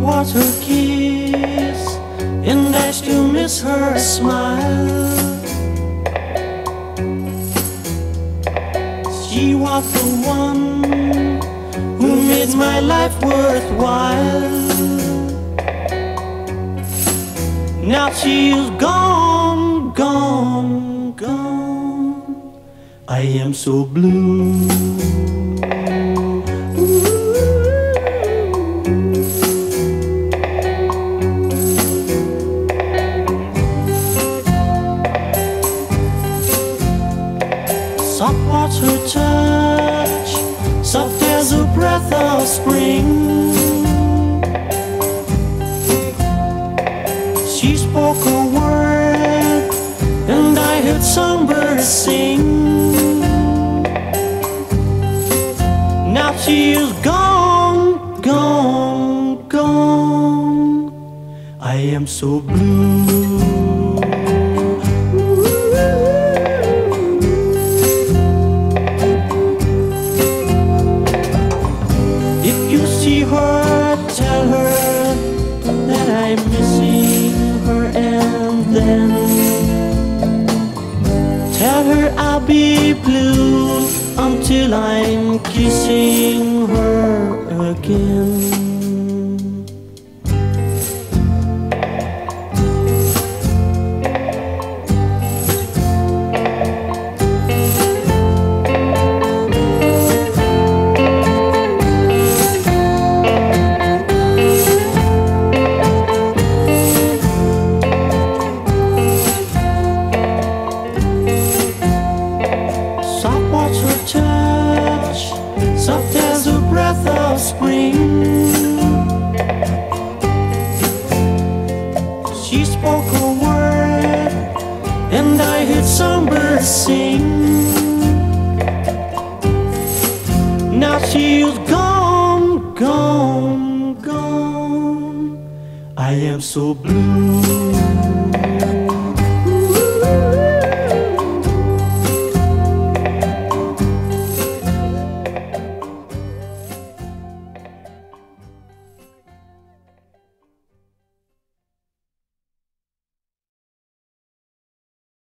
was her kiss, and I still miss her smile. She was the one who made my life worthwhile. Now she is gone, gone, gone. I am so blue. Soft was her touch, soft as a breath of spring. She spoke a word, and I heard songbirds sing. Now she is gone, gone, gone. I am so blue. Tell her that I'm missing her, and then tell her I'll be blue until I'm kissing her again. Soft as a breath of spring. She spoke a word, and I heard songbirds sing. Now she is gone, gone, gone. I am so blue.